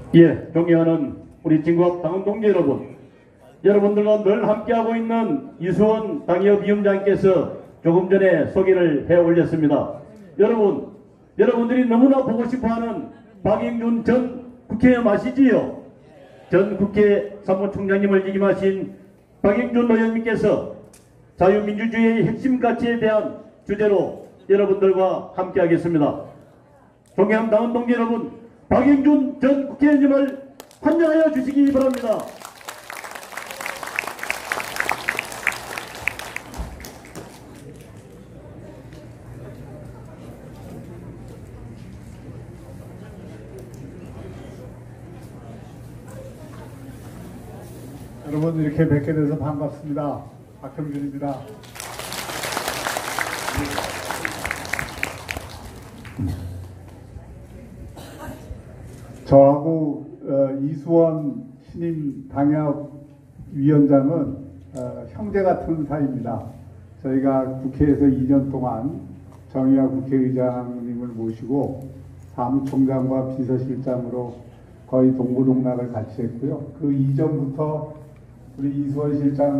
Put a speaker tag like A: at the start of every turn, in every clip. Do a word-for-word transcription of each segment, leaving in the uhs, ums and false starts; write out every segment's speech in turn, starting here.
A: 예, 존경하는 우리 진구합 당원 동지 여러분, 여러분들과 늘 함께하고 있는 이수원 당협위원장께서 조금 전에 소개를 해 올렸습니다. 여러분, 여러분들이 너무나 보고 싶어하는 박영준 전 국회의원 아시지요? 전 국회 사무총장님을 역임하신 박영준 의원님께서 자유민주주의의 핵심 가치에 대한 주제로 여러분들과 함께하겠습니다. 존경하는 당원 동지 여러분, 박영준 전 국회의원님을 환영하여 주시기 바랍니다.
B: 여러분, 이렇게 뵙게 돼서 반갑습니다. 박형준입니다. 저하고 어, 이수원 신임 당협위원장은 어, 형제 같은 사이입니다. 저희가 국회에서 이 년 동안 정의화 국회의장님을 모시고 사무총장과 비서실장으로 거의 동고동락을 같이 했고요. 그 이전부터 우리 이수원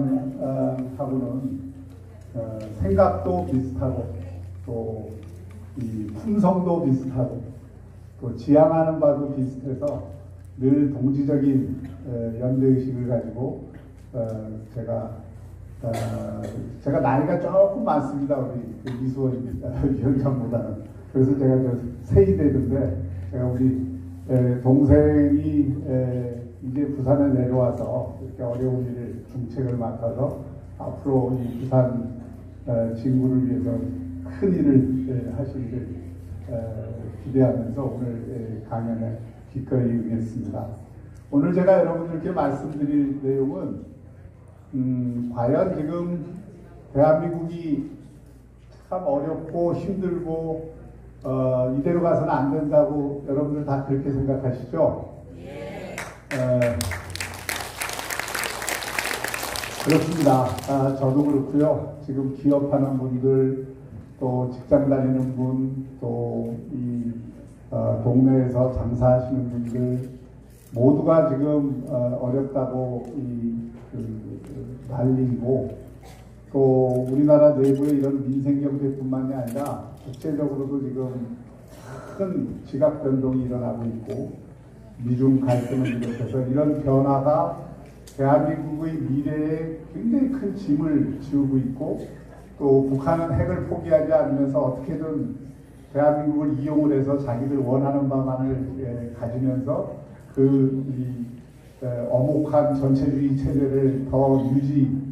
B: 실장하고는 어, 생각도 비슷하고 또 이 품성도 비슷하고 또 지향하는 바도 비슷해서 늘 동지적인 어, 연대의식을 가지고 어, 제가 어, 제가 나이가 조금 많습니다. 우리 그 이수원 위원장보다는. 그래서 제가 저 세이대인데 제가 우리 에, 동생이 에, 이제 부산에 내려와서 이렇게 어려운 일을 중책을 맡아서 앞으로 이 부산 에, 진구를 위해서 큰 일을 에, 하시기를 에, 기대하면서 오늘 에, 강연에 기꺼이 응했습니다. 오늘 제가 여러분들께 말씀드릴 내용은 음, 과연 지금 대한민국이 참 어렵고 힘들고 어, 이대로 가서는 안 된다고 여러분들 다 그렇게 생각하시죠? 예. 에, 그렇습니다. 아, 저도 그렇고요. 지금 기업하는 분들, 또 직장 다니는 분, 또 이 어, 동네에서 장사하시는 분들 모두가 지금 어, 어렵다고 이, 그, 그, 난리고, 또 우리나라 내부의 이런 민생경제뿐만이 아니라 국제적으로도 지금 큰 지각 변동이 일어나고 있고 미중 갈등을 비롯해서 이런 변화가 대한민국의 미래에 굉장히 큰 짐을 지우고 있고, 또 북한은 핵을 포기하지 않으면서 어떻게든 대한민국을 이용을 해서 자기들 원하는 바만을 예, 가지면서 그 이, 에, 어목한 전체주의 체제를 더 유지하는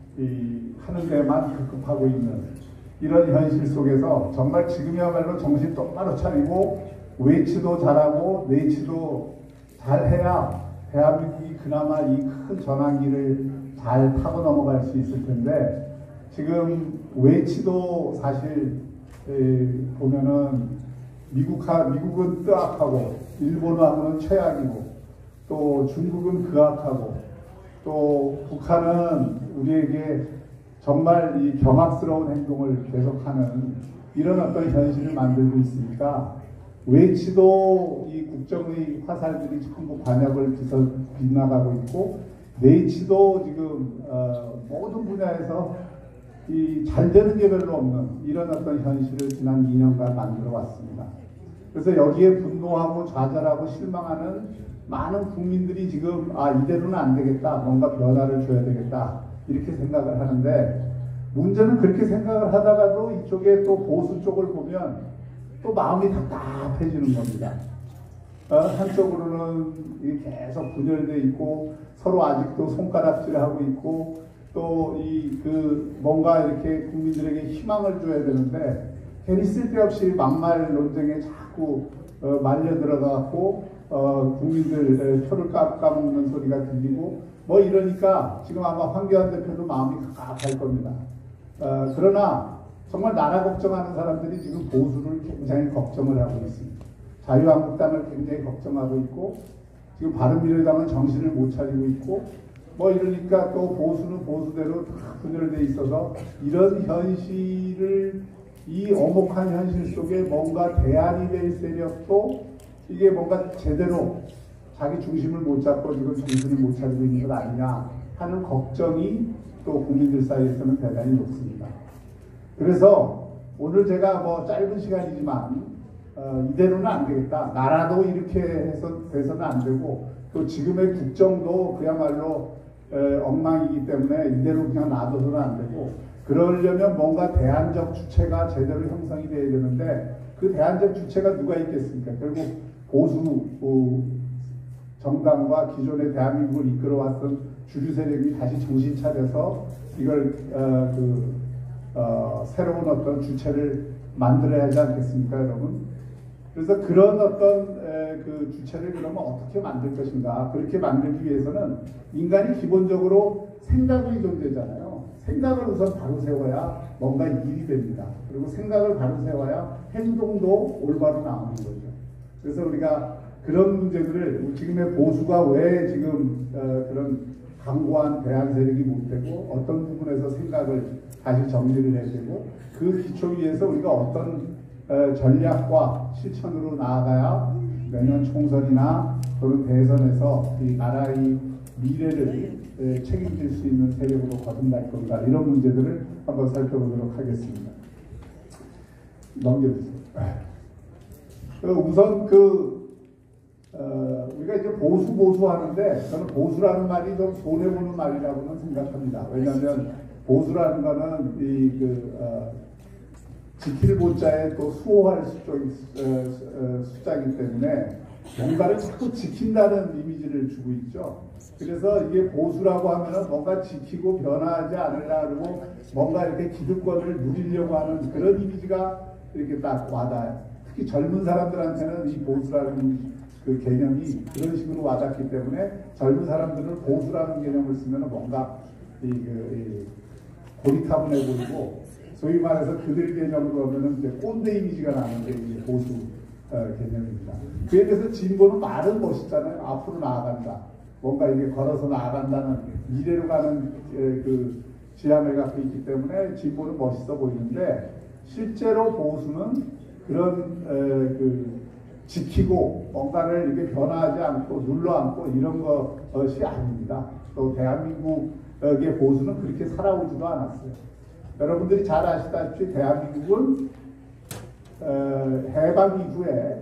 B: 데만 급급하고 있는 이런 현실 속에서 정말 지금이야말로 정신 똑바로 차리고 외치도 잘하고 내치도 잘해야 대한민국이 그나마 이 큰 전환기를 잘 타고 넘어갈 수 있을 텐데, 지금 외치도 사실 에, 보면은 미국하, 미국은 뜨악하고 일본하고는 최악이고 또 중국은 극악하고 또 북한은 우리에게 정말 이 경악스러운 행동을 계속하는 이런 어떤 현실을 만들고 있으니까 외치도 이 국정의 화살들이 전부 관역을 빗나가고 있고 내치도 지금 어, 모든 분야에서 이 잘 되는 게 별로 없는 이런 어떤 현실을 지난 이 년간 만들어 왔습니다. 그래서 여기에 분노하고 좌절하고 실망하는 많은 국민들이 지금 아 이대로는 안 되겠다, 뭔가 변화를 줘야 되겠다 이렇게 생각을 하는데, 문제는 그렇게 생각을 하다가도 이쪽에 또 보수 쪽을 보면 또 마음이 답답해지는 겁니다. 어, 한쪽으로는 계속 분열되어 있고 서로 아직도 손가락질하고 있고 또 이 그 뭔가 이렇게 국민들에게 희망을 줘야 되는데 괜히 쓸데없이 막말 논쟁에 자꾸 어, 말려 들어가고 어, 국민들 표를 까먹는 소리가 들리고 뭐 이러니까 지금 아마 황교안 대표도 마음이 갑갑할 겁니다. 어, 그러나 정말 나라 걱정하는 사람들이 지금 보수를 굉장히 걱정을 하고 있습니다. 자유한국당을 굉장히 걱정하고 있고 지금 바른미래당은 정신을 못 차리고 있고 뭐 이러니까 또 보수는 보수대로 다 분열되어 있어서 이런 현실을 이 엄혹한 현실 속에 뭔가 대안이 될 세력도 이게 뭔가 제대로 자기 중심을 못 잡고 지금 정신을 못 차리고 있는 것 아니냐 하는 걱정이 또 국민들 사이에서는 대단히 높습니다. 그래서 오늘 제가 뭐 짧은 시간이지만 어, 이대로는 안 되겠다. 나라도 이렇게 해서 돼서는 안 되고 또 지금의 국정도 그야말로 에, 엉망이기 때문에 이대로 그냥 놔둬서는 안 되고 그러려면 뭔가 대안적 주체가 제대로 형성이 돼야 되는데 그 대안적 주체가 누가 있겠습니까? 결국 보수 어, 정당과 기존의 대한민국을 이끌어왔던 주류 세력이 다시 정신 차려서 이걸 어, 그, 어, 새로운 어떤 주체를 만들어야 하지 않겠습니까, 여러분? 그래서 그런 어떤 에, 그 주체를 그러면 어떻게 만들 것인가? 그렇게 만들기 위해서는 인간이 기본적으로 생각이 존재잖아요. 생각을 우선 바로 세워야 뭔가 일이 됩니다. 그리고 생각을 바로 세워야 행동도 올바로 나오는 거죠. 그래서 우리가 그런 문제들을 지금의 보수가 왜 지금 어, 그런 강고한 대안 세력이 못 되고 어떤 부분에서 생각을 다시 정리를 해야 되고 그 기초 위에서 우리가 어떤 어, 전략과 실천으로 나아가야 내년 총선이나 또는 대선에서 이 나라의 미래를 에, 책임질 수 있는 세력으로 거듭날 건가 이런 문제들을 한번 살펴보도록 하겠습니다. 넘겨주세요. 그 우선 그 어, 우리가 이제 보수 보수 하는데 저는 보수라는 말이 좀 손해보는 말이라고는 생각합니다. 왜냐하면 보수라는 거는 이 그 어, 지킬 보자에 또 수호할 수적이, 어, 어, 숫자이기 때문에 뭔가를 자꾸 지킨다는 이미지를 주고 있죠. 그래서 이게 보수라고 하면은 뭔가 지키고 변화하지 않으려고 뭔가 이렇게 기득권을 누리려고 하는 그런 이미지가 이렇게 딱 와닿아요. 특히 젊은 사람들한테는 이 보수라는 그 개념이 그런 식으로 와닿기 때문에 젊은 사람들은 보수라는 개념을 쓰면 뭔가 이, 그, 이 고리타분해 보이고 소위 말해서 그들 개념으로 하면은 이제 꼰대 이미지가 나는 게 이제 보수 어, 개념입니다. 그에 대해서 진보는 말은 멋있잖아요. 앞으로 나아간다. 뭔가 이게 걸어서 나아간다는 미래로 가는 에, 그 지향을 갖고 있기 때문에 진보는 멋있어 보이는데 실제로 보수는 그런 에, 그 지키고 뭔가를 이렇게 변화하지 않고 눌러앉고 이런 것이 아닙니다. 또 대한민국의 보수는 그렇게 살아오지도 않았어요. 여러분들이 잘 아시다시피 대한민국은 어, 해방 이후에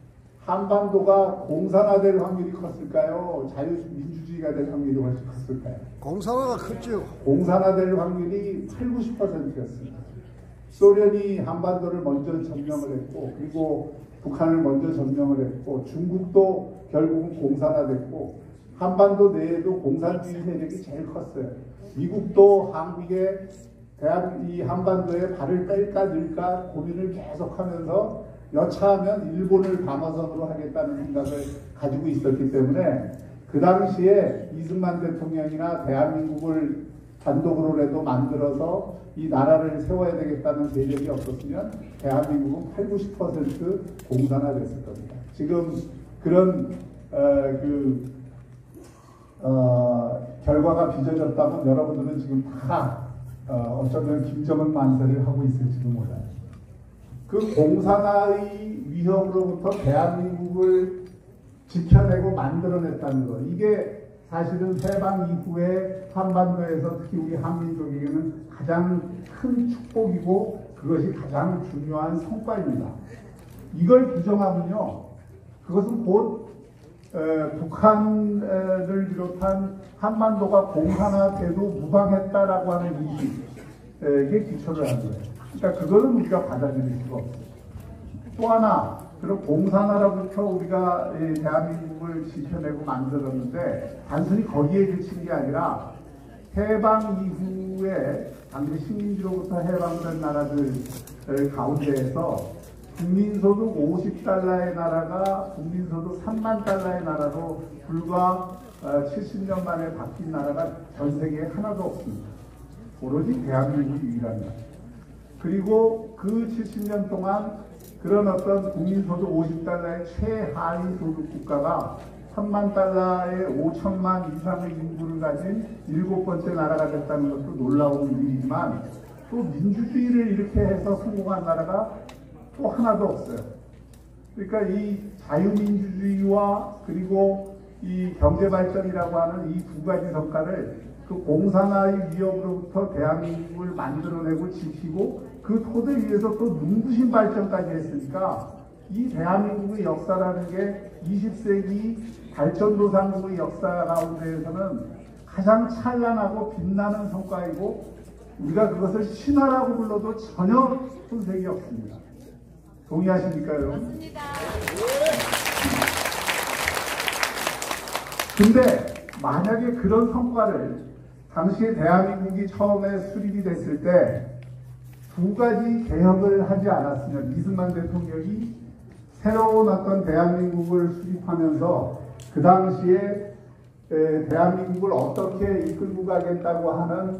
B: 한반도가 공산화될 확률이 컸을까요? 자유민주주의가 될 확률이 훨씬 컸을까요?
C: 공산화가 컸죠.
B: 공산화될 확률이 팔, 구십 퍼센트였습니다. 소련이 한반도를 먼저 점령을 했고 그리고 북한을 먼저 점령을 했고 중국도 결국은 공산화됐고 한반도 내에도 공산주의 세력이 제일 컸어요. 미국도 한국에 대한 이 한반도에 발을 뺄까 늘까 고민을 계속하면서 여차하면 일본을 방어선으로 하겠다는 생각을 가지고 있었기 때문에 그 당시에 이승만 대통령이나 대한민국을 단독으로라도 만들어서 이 나라를 세워야 되겠다는 세력이 없었으면 대한민국은 팔, 구십 퍼센트 공산화됐을 겁니다. 지금 그런 어, 그 어, 결과가 빚어졌다면 여러분들은 지금 다 어, 어쩌면 김정은 만세를 하고 있을지도 몰라요. 그 공산화의 위협으로부터 대한민국을 지켜내고 만들어냈다는 것. 이게 사실은 해방 이후에 한반도에서 특히 우리 한민족에게는 가장 큰 축복이고 그것이 가장 중요한 성과입니다. 이걸 부정하면요. 그것은 곧 에, 북한을 비롯한 한반도가 공산화돼도 무방했다라고 하는 이익에 기초를 한 거예요. 그러니까 그거는 우리가 받아들일 수가 없어요. 또 하나, 그런 공산화로부터 우리가 대한민국을 지켜내고 만들었는데 단순히 거기에 그친 게 아니라 해방 이후에 당시 식민지로부터 해방된 나라들 가운데에서 국민소득 오십 달러의 나라가 국민소득 삼만 달러의 나라로 불과 칠십 년 만에 바뀐 나라가 전 세계에 하나도 없습니다. 오로지 대한민국이 유일합니다. 그리고 그 칠십 년 동안 그런 어떤 국민소득 오십 달러의 최하위 소득 국가가 삼만 달러의 오천만 이상의 인구를 가진 일곱 번째 나라가 됐다는 것도 놀라운 일이지만 또 민주주의를 이렇게 해서 성공한 나라가 또 하나도 없어요. 그러니까 이 자유민주주의와 그리고 이 경제 발전이라고 하는 이 두 가지 성과를 그 공산화의 위협으로부터 대한민국을 만들어내고 지키고 그 토대 위에서 또 눈부신 발전까지 했으니까 이 대한민국의 역사라는 게 이십 세기 발전도상국의 역사 가운데에서는 가장 찬란하고 빛나는 성과이고 우리가 그것을 신화라고 불러도 전혀 손색이 없습니다. 동의하십니까, 여러분?
C: 맞습니다.
B: 근데 만약에 그런 성과를 당시에 대한민국이 처음에 수립이 됐을 때 두 가지 개혁을 하지 않았으면 이승만 대통령이 새로운 어떤 대한민국을 수립하면서 그 당시에 대한민국을 어떻게 이끌고 가겠다고 하는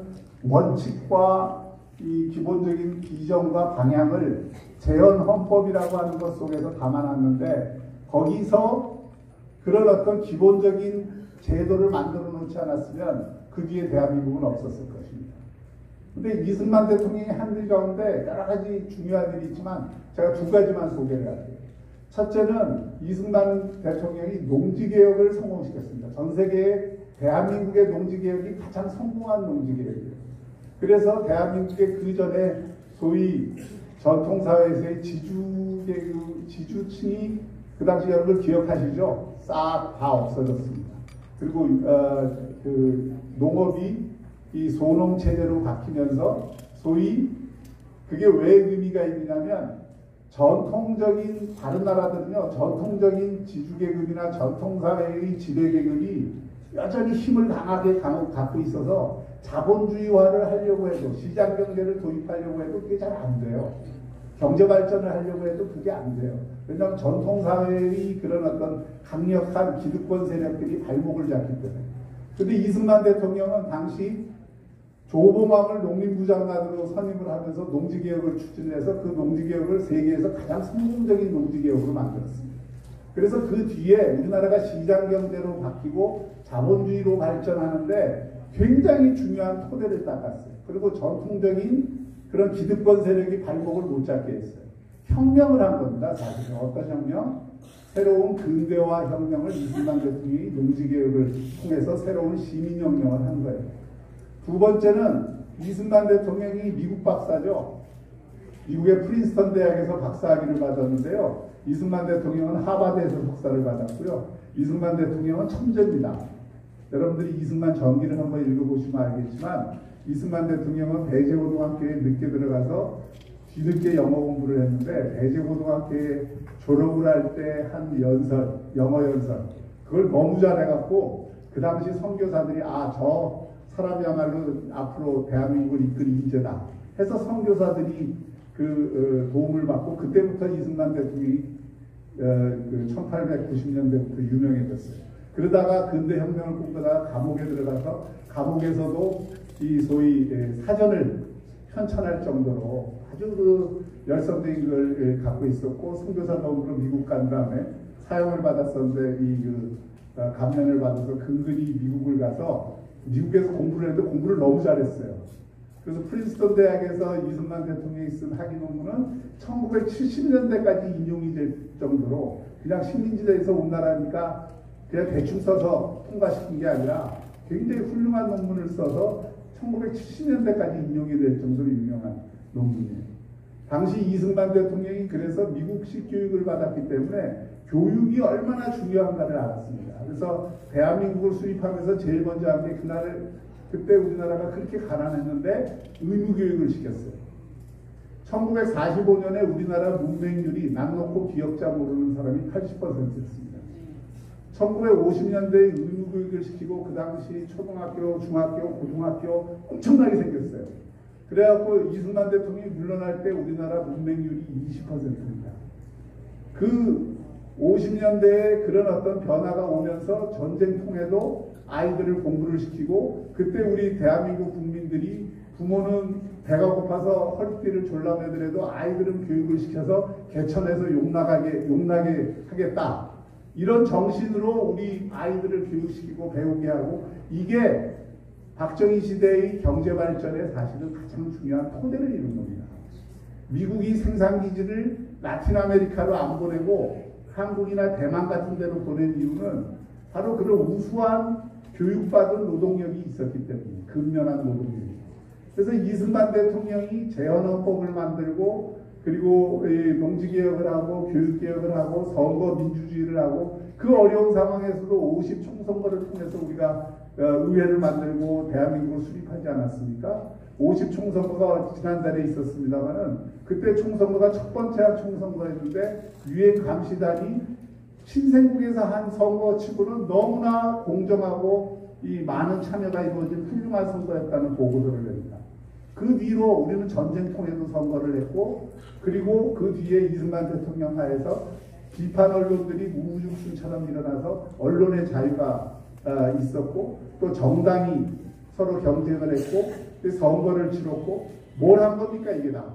B: 원칙과 이 기본적인 비전과 방향을 재헌 헌법이라고 하는 것 속에서 담아놨는데 거기서 그런 어떤 기본적인 제도를 만들어 놓지 않았으면 그 뒤에 대한민국은 없었을 것입니다. 근데 이승만 대통령이 한 일 가운데 여러 가지 중요한 일이 있지만 제가 두 가지만 소개를 할게요. 첫째는 이승만 대통령이 농지개혁을 성공시켰습니다. 전 세계에 대한민국의 농지개혁이 가장 성공한 농지개혁이에요. 그래서 대한민국의 그 전에 소위 전통사회에서의 지주계급, 지주층이 그 당시 여러분 기억하시죠? 싹 다 없어졌습니다. 그리고 어, 그 농업이 이 소농 체제로 바뀌면서 소위 그게 왜 의미가 있냐면 전통적인 다른 나라들은요 전통적인 지주계급이나 전통사회의 지배계급이 여전히 힘을 강하게 갖고 있어서 자본주의화를 하려고 해도 시장경제를 도입하려고 해도 그게 잘 안 돼요. 경제발전을 하려고 해도 그게 안 돼요. 왜냐하면 전통사회의 그런 어떤 강력한 기득권 세력들이 발목을 잡기 때문에. 근데 이승만 대통령은 당시 조봉암을 농림부 장관으로 선임을 하면서 농지개혁을 추진해서 그 농지개혁을 세계에서 가장 성공적인 농지개혁으로 만들었습니다. 그래서 그 뒤에 우리나라가 시장경제로 바뀌고 자본주의로 발전하는데 굉장히 중요한 토대를 닦았어요. 그리고 전통적인 그런 기득권 세력이 발목을 못 잡게 했어요. 혁명을 한 겁니다. 사실은 어떤 혁명? 새로운 근대화 혁명을 이승만 대통령이 농지개혁을 통해서 새로운 시민혁명을 한 거예요. 두 번째는 이승만 대통령이 미국 박사죠. 미국의 프린스턴 대학에서 박사학위를 받았는데요. 이승만 대통령은 하버드에서 석사를 받았고요. 이승만 대통령은 천재입니다. 여러분들이 이승만 전기를 한번 읽어보시면 알겠지만 이승만 대통령은 배재고등학교에 늦게 들어가서 뒤늦게 영어 공부를 했는데 배재고등학교에 졸업을 할 때 한 연설, 영어 연설 그걸 너무 잘해갖고 그 당시 선교사들이 아, 저 사람이야말로 앞으로 대한민국을 이끌 인재다 해서 선교사들이 그 어, 도움을 받고 그때부터 이승만 대통령이 어, 그 천팔백구십 년대부터 유명해졌어요. 그러다가 근대혁명을 꿈꾸다가 감옥에 들어가서 감옥에서도 이 소위 사전을 편찬할 정도로 아주 그 열성적인 걸 갖고 있었고 선교사 도움으로 미국 간 다음에 사형을 받았었는데 이 그 감면을 받아서 근근히 미국을 가서 미국에서 공부를 했는데 공부를 너무 잘했어요. 그래서 프린스턴 대학에서 이승만 대통령이 쓴 학위 논문은 천구백칠십 년대까지 인용이 될 정도로 그냥 식민지대에서 온 나라니까 그냥 대충 써서 통과시킨 게 아니라 굉장히 훌륭한 논문을 써서 천구백칠십 년대까지 인용이 될 정도로 유명한 논문이에요. 당시 이승만 대통령이 그래서 미국식 교육을 받았기 때문에 교육이 얼마나 중요한가를 알았습니다. 그래서 대한민국을 수립하면서 제일 먼저 한 게 그날 그때 우리나라가 그렇게 가난했는데 의무교육을 시켰어요. 천구백사십오 년에 우리나라 문맹률이 남 놓고 기억자 모르는 사람이 팔십 퍼센트였습니다. 천구백오십 년대에 의무교육을 시키고 그 당시 초등학교, 중학교, 고등학교 엄청나게 생겼어요. 그래갖고 이승만 대통령이 물러날 때 우리나라 문맹률이 이십 퍼센트입니다. 그 오십 년대에 그런 어떤 변화가 오면서 전쟁통에도 아이들을 공부를 시키고 그때 우리 대한민국 국민들이 부모는 배가 고파서 허리띠를 졸라매더라도 아이들은 교육을 시켜서 개천에서 욕나가게, 욕나게 하겠다. 이런 정신으로 우리 아이들을 교육시키고 배우게 하고 이게 박정희 시대의 경제발전에 사실은 가장 중요한 토대를 이룬 겁니다. 미국이 생산기지를 라틴 아메리카로 안 보내고 한국이나 대만 같은 데로 보낸 이유는 바로 그런 우수한 교육받은 노동력이 있었기 때문에 근면한 노동력이. 그래서 이승만 대통령이 재헌헌법을 만들고 그리고 농지개혁을 하고 교육개혁을 하고 선거 민주주의를 하고 그 어려운 상황에서도 오십 총선거를 통해서 우리가 의회를 만들고 대한민국을 수립하지 않았습니까? 오십 총선거가 지난달에 있었습니다만은 그때 총선거가 첫 번째 총선거였는데 유엔 감시단이 신생국에서 한 선거치고는 너무나 공정하고 이 많은 참여가 이루어진 훌륭한 선거였다는 보고서를 냅니다. 그 뒤로 우리는 전쟁통에도 선거를 했고 그리고 그 뒤에 이승만 대통령 하에서 비판 언론들이 우후죽순처럼 일어나서 언론의 자유가 어, 있었고 또 정당이 서로 경쟁을 했고 선거를 치렀고 뭘 한 겁니까 이게 다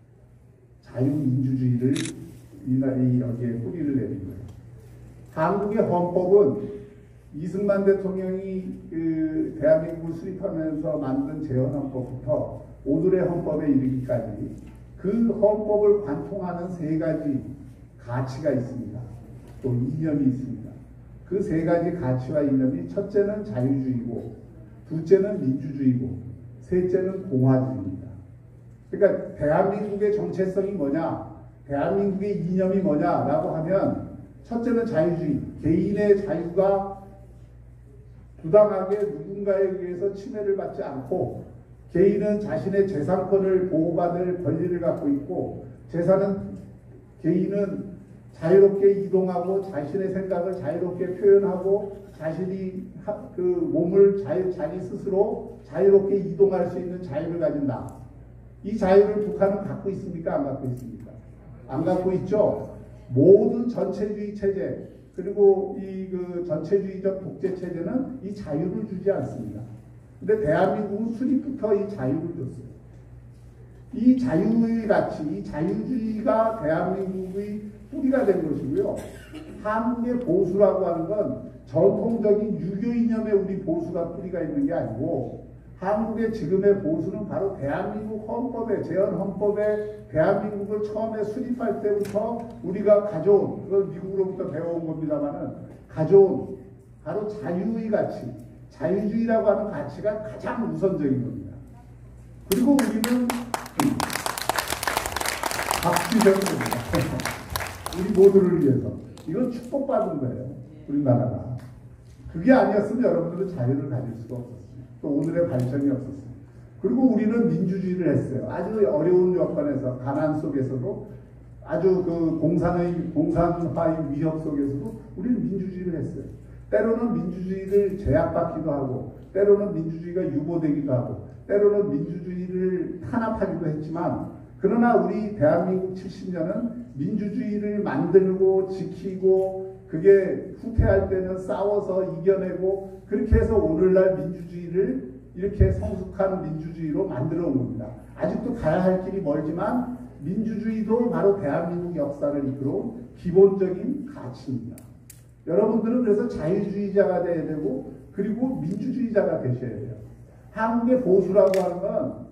B: 자유민주주의를 이, 여기에 뿌리를 내린 거예요. 한국의 헌법은 이승만 대통령이 그 대한민국을 수립하면서 만든 재헌헌법부터 오늘의 헌법에 이르기까지 그 헌법을 관통하는 세 가지 가치가 있습니다. 또 이념이 있습니다. 그 세 가지 가치와 이념이 첫째는 자유주의고 둘째는 민주주의고 셋째는 공화주의입니다. 그러니까 대한민국의 정체성이 뭐냐 대한민국의 이념이 뭐냐라고 하면 첫째는 자유주의, 개인의 자유가 부당하게 누군가에 의해서 침해를 받지 않고 개인은 자신의 재산권을 보호받을 권리를 갖고 있고 재산은 개인은 자유롭게 이동하고 자신의 생각을 자유롭게 표현하고 자신이 그 몸을 자유, 자기 스스로 자유롭게 이동할 수 있는 자유를 가진다. 이 자유를 북한은 갖고 있습니까? 안 갖고 있습니까? 안 갖고 있죠. 모든 전체주의 체제 그리고 이 그 전체주의적 독재 체제는 이 자유를 주지 않습니다. 근데 대한민국은 수립부터 이 자유를 줬어요. 이 자유의 가치, 이 자유주의가 대한민국의 뿌리가 된 것이고요. 한국의 보수라고 하는 건 전통적인 유교 이념에 우리 보수가 뿌리가 있는 게 아니고 한국의 지금의 보수는 바로 대한민국 헌법에 재헌헌법에 대한민국을 처음에 수립할 때부터 우리가 가져온 그건 미국으로부터 배워온 겁니다만은 가져온 바로 자유의 가치 자유주의라고 하는 가치가 가장 우선적인 겁니다. 그리고 우리는 박수해야 됩니다. 우리 모두를 위해서 이건 축복받은 거예요. 우리나라가. 그게 아니었으면 여러분들은 자유를 가질 수가 없었어요. 또 오늘의 발전이 없었어요. 그리고 우리는 민주주의를 했어요. 아주 어려운 여건에서 가난 속에서도 아주 그 공산의 공산화의 위협 속에서도 우리는 민주주의를 했어요. 때로는 민주주의를 제약받기도 하고 때로는 민주주의가 유보되기도 하고 때로는 민주주의를 탄압하기도 했지만 그러나 우리 대한민국 칠십 년은 민주주의를 만들고 지키고 그게 후퇴할 때는 싸워서 이겨내고 그렇게 해서 오늘날 민주주의를 이렇게 성숙한 민주주의로 만들어 온 겁니다. 아직도 가야 할 길이 멀지만 민주주의도 바로 대한민국 역사를 이끌어온 기본적인 가치입니다. 여러분들은 그래서 자유주의자가 돼야 되고 그리고 민주주의자가 되셔야 돼요. 한국의 보수라고 하는 건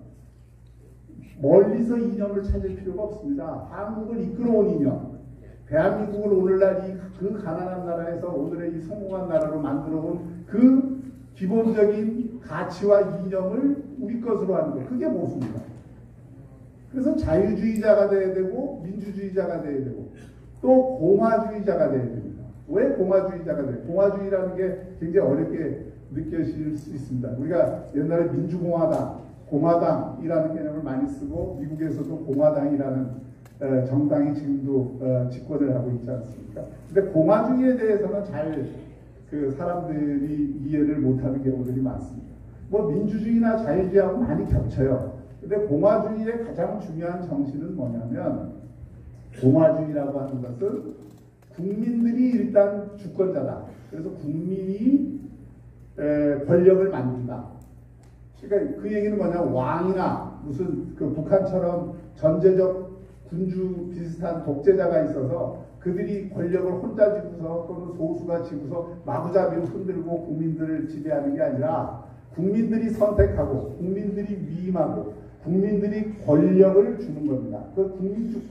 B: 멀리서 이념을 찾을 필요가 없습니다. 한국을 이끌어온 이념, 대한민국을 오늘날 이 그 가난한 나라에서 오늘의 이 성공한 나라로 만들어온 그 기본적인 가치와 이념을 우리 것으로 하는 것, 그게 보수입니다. 그래서 자유주의자가 돼야 되고 민주주의자가 돼야 되고 또 공화주의자가 돼야 됩니다. 왜 공화주의자가 돼요? 공화주의라는 게 굉장히 어렵게 느껴질 수 있습니다. 우리가 옛날에 민주공화당, 공화당이라는 개념을 많이 쓰고 미국에서도 공화당이라는 정당이 지금도 집권을 하고 있지 않습니까? 근데 공화주의에 대해서는 잘 그 사람들이 이해를 못하는 경우들이 많습니다. 뭐 민주주의나 자유주의하고 많이 겹쳐요. 근데 공화주의의 가장 중요한 정신은 뭐냐면 공화주의라고 하는 것은 국민들이 일단 주권자다. 그래서 국민이 에, 권력을 만든다. 그러니까 그 얘기는 뭐냐 왕이나 무슨 그 북한처럼 전제적 군주 비슷한 독재자가 있어서 그들이 권력을 혼자 쥐고서 또는 소수가 쥐고서 마구잡이로 흔들고 국민들을 지배하는 게 아니라 국민들이 선택하고 국민들이 위임하고 국민들이 권력을 주는 겁니다. 그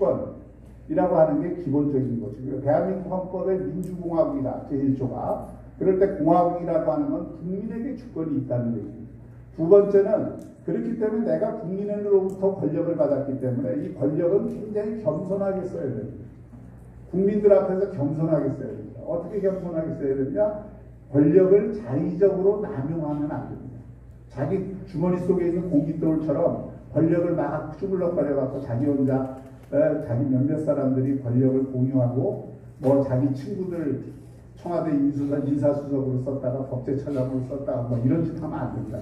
B: 국민주권이라고 하는 게 기본적인 것이고요. 대한민국 헌법의 민주공화국이다. 제일 조가. 그럴 때 공화국이라고 하는 건 국민에게 주권이 있다는 얘기입니다. 두 번째는 그렇기 때문에 내가 국민으로부터 권력을 받았기 때문에 이 권력은 굉장히 겸손하게 써야 됩니다. 국민들 앞에서 겸손하게 써야 됩니다. 어떻게 겸손하게 써야 되냐? 권력을 자의적으로 남용하면 안 됩니다. 자기 주머니 속에 있는 공깃돌처럼 권력을 막 쭈물럭거려갖고 자기 혼자 에, 자기 몇몇 사람들이 권력을 공유하고 뭐 자기 친구들 청와대 인수사, 인사수석으로 썼다가 법제처장으로 썼다가 뭐 이런 짓 하면 안 된다.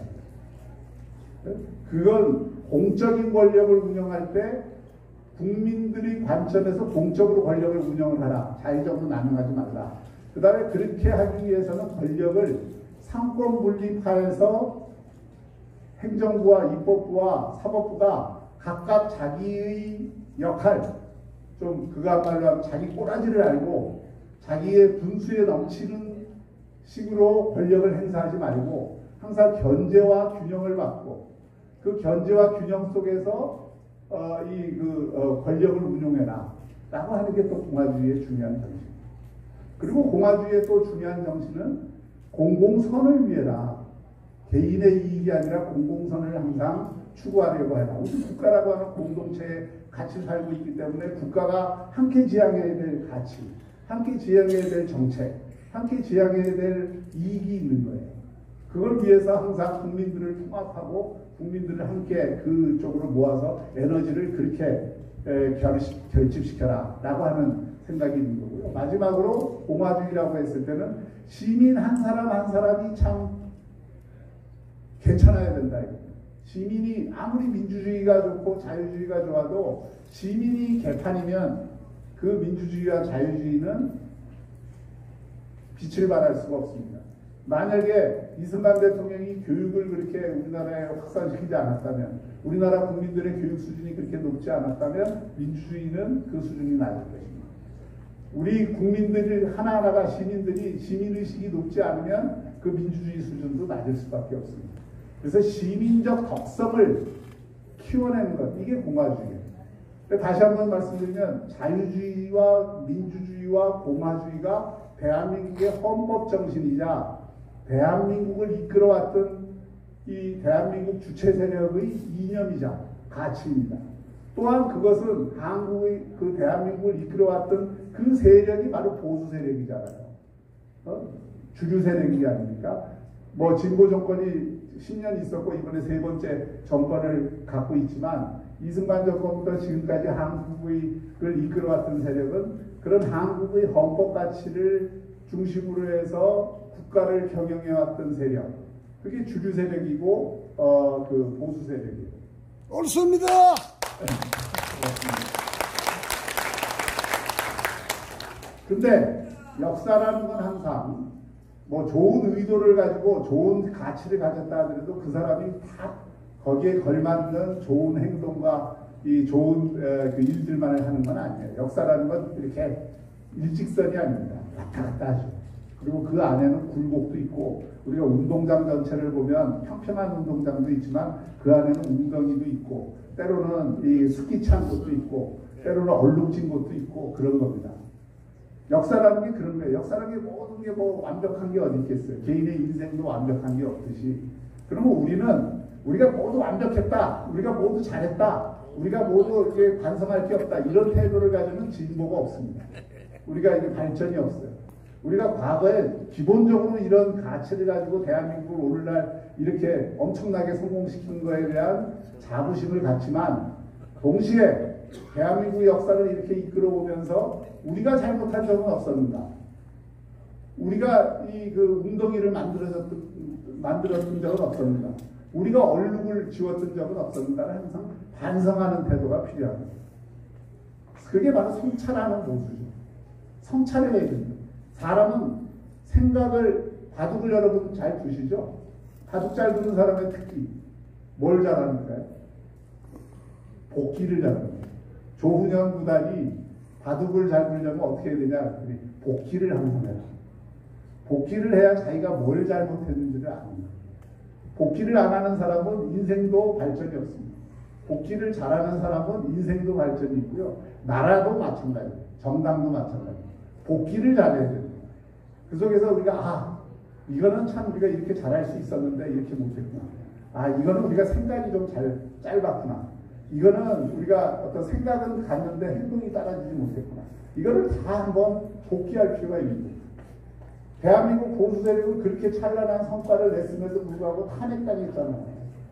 B: 그건 공적인 권력을 운영할 때 국민들이 관점에서 공적으로 권력을 운영을 하라. 자의적으로 남용하지 말라. 그 다음에 그렇게 하기 위해서는 권력을 상권 분립하여서 행정부와 입법부와 사법부가 각각 자기의 역할, 좀 그가말로 하면 자기 꼬라지를 알고 자기의 분수에 넘치는 식으로 권력을 행사하지 말고 항상 견제와 균형을 받고 그 견제와 균형 속에서 어, 이 그 어, 권력을 운용해라 라고 하는 게 또 공화주의의 중요한 정신. 그리고 공화주의의 또 중요한 정신은 공공선을 위해라. 개인의 이익이 아니라 공공선을 항상 추구하려고 해라. 우리 국가라고 하는 공동체에 같이 살고 있기 때문에 국가가 함께 지향해야 될 가치, 함께 지향해야 될 정책, 함께 지향해야 될 이익이 있는 거예요. 그걸 위해서 항상 국민들을 통합하고 국민들을 함께 그쪽으로 모아서 에너지를 그렇게 에, 결집, 결집시켜라 라고 하는 생각이 있는 거고요. 마지막으로 공화주의라고 했을 때는 시민 한 사람 한 사람이 참 괜찮아야 된다. 시민이 아무리 민주주의가 좋고 자유주의가 좋아도 시민이 개판이면 그 민주주의와 자유주의는 빛을 발할 수가 없습니다. 만약에 이승만 대통령이 교육을 그렇게 우리나라에 확산시키지 않았다면, 우리나라 국민들의 교육 수준이 그렇게 높지 않았다면 민주주의는 그 수준이 낮을 것입니다. 우리 국민들이 하나하나가 시민들이 시민의식이 높지 않으면 그 민주주의 수준도 낮을 수밖에 없습니다. 그래서 시민적 덕성을 키워내는 것, 이게 공화주의예요. 다시 한번 말씀드리면 자유주의와 민주주의와 공화주의가 대한민국의 헌법 정신이자 대한민국을 이끌어왔던 이 대한민국 주체 세력의 이념이자 가치입니다. 또한 그것은 한국의 그 대한민국을 이끌어왔던 그 세력이 바로 보수 세력이잖아요. 어? 주류 세력이 아닙니까? 뭐 진보 정권이 십 년 있었고 이번에 세 번째 정권을 갖고 있지만 이승만 정권부터 지금까지 한국을 이끌어왔던 세력은 그런 한국의 헌법 가치를 중심으로 해서 국가를 경영해왔던 세력, 그게 주류 세력이고 어, 그 보수 세력이에요.
C: 옳습니다.
B: 근데 역사라는 건 항상 뭐 좋은 의도를 가지고 좋은 가치를 가졌다 하더라도 그 사람이 다 거기에 걸맞는 좋은 행동과 이 좋은 에, 그 일들만을 하는 건 아니에요. 역사라는 건 이렇게 일직선이 아닙니다. 왔다 갔다 하죠. 그리고 그 안에는 굴곡도 있고, 우리가 운동장 전체를 보면 평평한 운동장도 있지만 그 안에는 웅덩이도 있고, 때로는 이 습기 찬 곳도 있고, 때로는 얼룩진 곳도 있고, 그런 겁니다. 역사라는 게 그런 거예요. 역사라는 게 모든 게 뭐 완벽한 게 어디 있겠어요. 개인의 인생도 완벽한 게 없듯이. 그러면 우리는 우리가 모두 완벽했다, 우리가 모두 잘했다, 우리가 모두 이렇게 반성할 게 없다, 이런 태도를 가지면 진보가 없습니다. 우리가 이게 발전이 없어요. 우리가 과거에 기본적으로 이런 가치를 가지고 대한민국을 오늘날 이렇게 엄청나게 성공시킨 거에 대한 자부심을 갖지만 동시에 대한민국 역사를 이렇게 이끌어오면서 우리가 잘못한 적은 없었는가? 우리가 이 그 웅덩이를 만들어졌던, 만들었던 적은 없었는가? 우리가 얼룩을 지웠던 적은 없었는가를 항상 반성하는 태도가 필요합니다. 그게 바로 성찰하는 모습이죠. 성찰을 해야 됩니다. 사람은 생각을, 바둑을 여러분 잘 두시죠? 바둑 잘 두는 사람의 특기, 뭘 잘하는가요? 복기를 잘합니다. 조훈현 구단이 바둑을 잘 두려면 어떻게 해야 되냐? 복기를 항상 해라. 복기를 해야 자기가 뭘 잘못했는지를 압니다. 복기를 안 하는 사람은 인생도 발전이 없습니다. 복기를 잘하는 사람은 인생도 발전이 있고요. 나라도 마찬가지예요. 정당도 마찬가지예요. 복기를 잘해야 됩니다. 그 속에서 우리가 아 이거는 참 우리가 이렇게 잘할 수 있었는데 이렇게 못했구나. 아, 이거는 우리가 생각이 좀 잘 짧았구나. 이거는 우리가 어떤 생각은 갔는데 행동이 따라지지 못했구나. 이거를 다 한번 복귀할 필요가 있는 거예요. 대한민국 보수 세력은 그렇게 찬란한 성과를 냈음에도 불구하고 탄핵당했잖아요.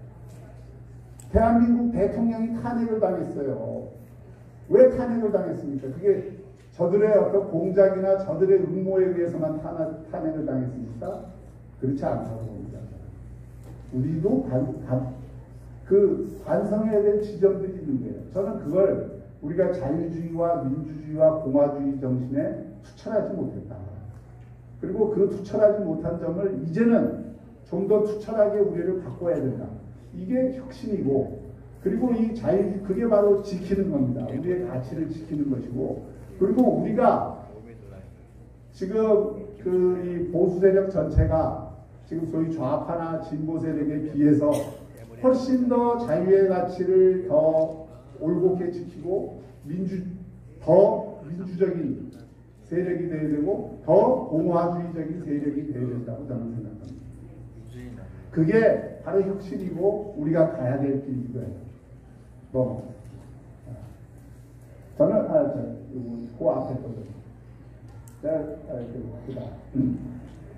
B: 대한민국 대통령이 탄핵을 당했어요. 왜 탄핵을 당했습니까? 그게 저들의 어떤 공작이나 저들의 음모에 의해서만 탄핵, 탄핵을 당했습니까? 그렇지 않다고 봅니다. 우리도 반, 반, 그 반성해야 될 지점들이 있는데요. 저는 그걸 우리가 자유주의와 민주주의와 공화주의 정신에 투철하지 못했다. 그리고 그 투철하지 못한 점을 이제는 좀 더 투철하게 우리를 바꿔야 된다. 이게 혁신이고, 그리고 이 자유, 그게 바로 지키는 겁니다. 우리의 가치를 지키는 것이고, 그리고 우리가 지금 그 이 보수 세력 전체가 지금 소위 좌파나 진보 세력에 비해서 훨씬 더 자유의 가치를 더 올곧게 지키고 민주 더 민주적인 세력이 되어야 되고 더 공화주의적인 세력이 되어야 된다고 저는 생각합니다. 그게 바로 혁신이고 우리가 가야 될 길이고요. 뭐 저는 아, 저, 그 앞에 거죠. 자, 아, 그, 그다. 음.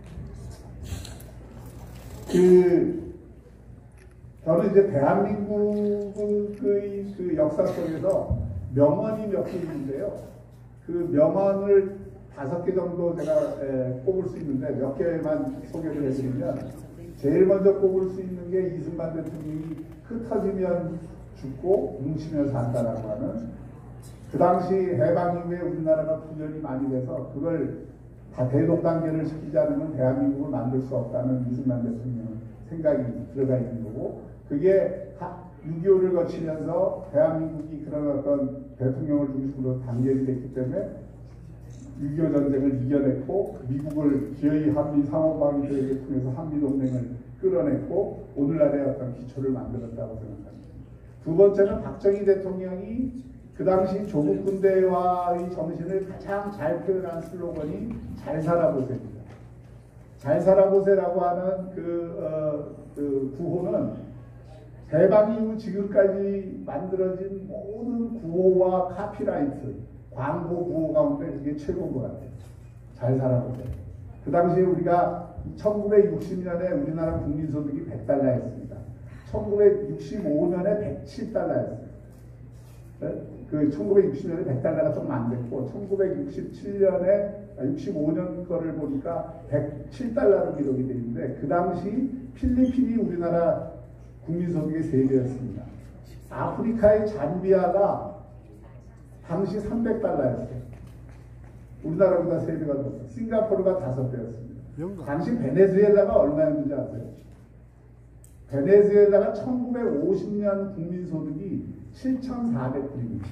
B: 그 저는 이제 대한민국의 그, 그 역사 속에서 명언이 몇 개 있는데요. 그 명언을 다섯 개 정도 제가 에, 꼽을 수 있는데 몇 개만 소개를 해드리면 제일 먼저 꼽을 수 있는 게 이승만 대통령이 흩어지면 죽고 뭉치면 산다라고 하는, 그 당시 해방 이후에 우리나라가 분열이 많이 돼서 그걸 다 대동단계를 시키지 않으면 대한민국을 만들 수 없다는 이승만 대통령 생각이 들어가 있는 거고, 그게 육이오를 거치면서 대한민국이 그런 어떤 대통령을 중심으로 단결이 됐기 때문에 육이오 전쟁을 이겨냈고 미국을 기어이 한미 상호방위 대회를 통해서 한미동맹을 끌어냈고 오늘날의 어떤 기초를 만들었다고 생각합니다. 두 번째는 박정희 대통령이 그 당시 조국 군대와의 정신을 가장 잘 표현한 슬로건이 잘 살아보세입니다. 잘 살아보세라고 하는 그, 어, 그 구호는 해방 이후 지금까지 만들어진 모든 구호와 카피라이트, 광고 구호 가운데 이게 최고인 것 같아요. 잘 살아보세요. 그 당시에 우리가 천구백육십 년에 우리나라 국민소득이 백 달러였습니다. 천구백육십오 년에 백칠 달러였어요. 그 천구백육십 년에 백 달러가 좀 안 됐고 천구백육십칠 년에 육십오 년 거를 보니까 백칠 달러로 기록이 되어 있는데 그 당시 필리핀이 우리나라 국민소득의 세 배였습니다. 아프리카의 잠비아가 당시 삼백 달러였어요. 우리나라보다 세 배가 더. 싱가포르가 다섯 배였습니다. 당시 베네수엘라가 얼마였는지 아세요? 베네수엘라가 천구백오십 년 국민소득이 칠천사백 불입니다.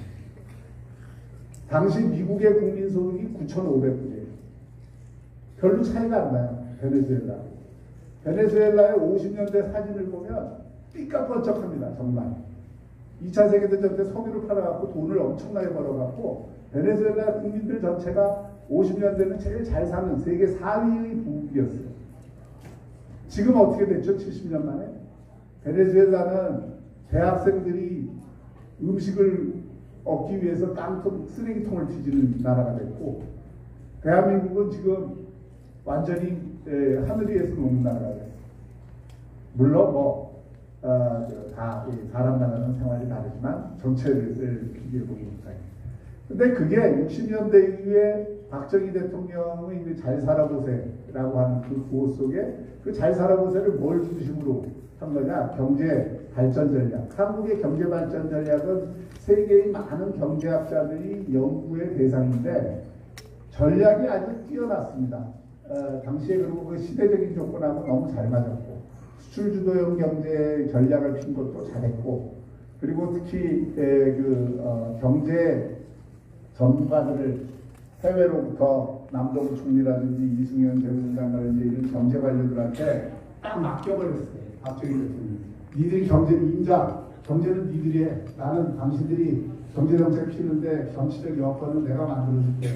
B: 당시 미국의 국민소득이 구천오백 불이에요. 별로 차이가 안 나요. 베네수엘라. 베네수엘라의 오십 년대 사진을 보면 삐까뻔쩍합니다. 정말. 이 차 세계대전 때 석유를 팔아갖고 돈을 엄청나게 벌어갖고 베네수엘라 국민들 전체가 오십 년대는 제일 잘 사는 세계 사 위의 부국이었어요. 지금 어떻게 됐죠? 칠십 년 만에? 베네수엘라는 대학생들이 음식을 얻기 위해서 깡통, 쓰레기통을 뒤지는 나라가 됐고 대한민국은 지금 완전히 에, 하늘 위에서 노는 나라가 됐어요. 물론 뭐 어, 다 사람 나라는 생활이 다르지만 전체를 비교해 보니까. 근데 그게 육십 년대 이후에 박정희 대통령의 잘 살아보세라고 하는 그 구호 속에 그 잘 살아보세를 뭘 중심으로 한 거냐? 경제 발전 전략. 한국의 경제 발전 전략은 세계의 많은 경제학자들이 연구의 대상인데 전략이 아주 뛰어났습니다. 어, 당시에 그리고 그 시대적인 조건하고 너무 잘 맞았고 수출 주도형 경제 전략을 핀 것도 잘했고 그리고 특히 에, 그 어, 경제 전문가들을 해외로부터 남동구 총리라든지 이승현 재무장관이라든지 이런 경제 관료들한테 딱 맡겨버렸어요. 박정희 대통령이. 니들이 경제를 인자, 경제는 니들이 해. 나는 당신들이 경제정책 피우는데 정치적 여건은 내가 만들어줄게.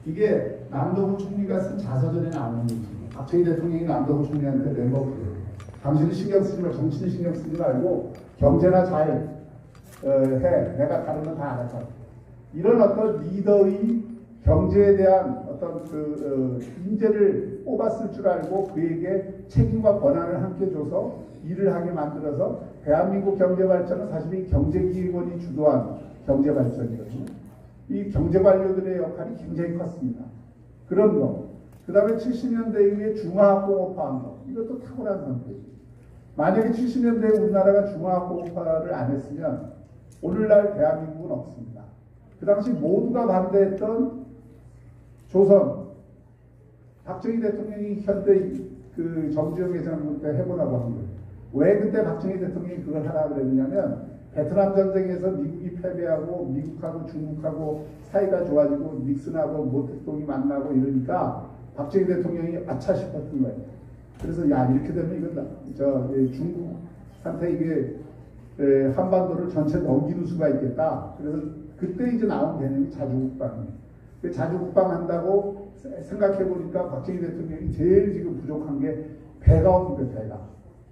B: 이게 남동구 총리가 쓴 자서전에 나오는 얘기죠. 박정희 대통령이 남동구 총리한테 낸 거거든요. 당신은 신경 쓰지 말고, 정치는 신경 쓰지 말고 경제나 잘 어, 해. 내가 다른 건 다 알아서. 이런 어떤 리더의 경제에 대한 어떤 그 어, 인재를 뽑았을 줄 알고 그에게 책임과 권한을 함께 줘서 일을 하게 만들어서 대한민국 경제 발전은 사실 이 경제기획원이 주도한 경제 발전이거든요. 이 경제 관료들의 역할이 굉장히 컸습니다. 그런 거. 그 다음에 칠십 년대 이후에 중화학공업화한 거. 이것도 탁월한 선택이에요. 만약에 칠십 년대에 우리나라가 중화학공업화를 안 했으면 오늘날 대한민국은 없습니다. 그 당시 모두가 반대했던 조선, 박정희 대통령이 현대 그 정주영 회장 때 해보라고 한 거예요. 왜 그때 박정희 대통령이 그걸 하라고 그랬냐면 베트남 전쟁에서 미국이 패배하고 미국하고 중국하고 사이가 좋아지고 닉슨하고 모택동이 만나고 이러니까 박정희 대통령이 아차 싶었던 거예요. 그래서 야 이렇게 되면 이건 저 중국한테 이게 에, 한반도를 전체 넘기는 수가 있겠다. 그래서 그때 이제 나온 개념이 자주국방이에요. 그 자주국방 한다고 생각해 보니까 박정희 대통령이 제일 지금 부족한 게 배가 없는 거예요. 배가.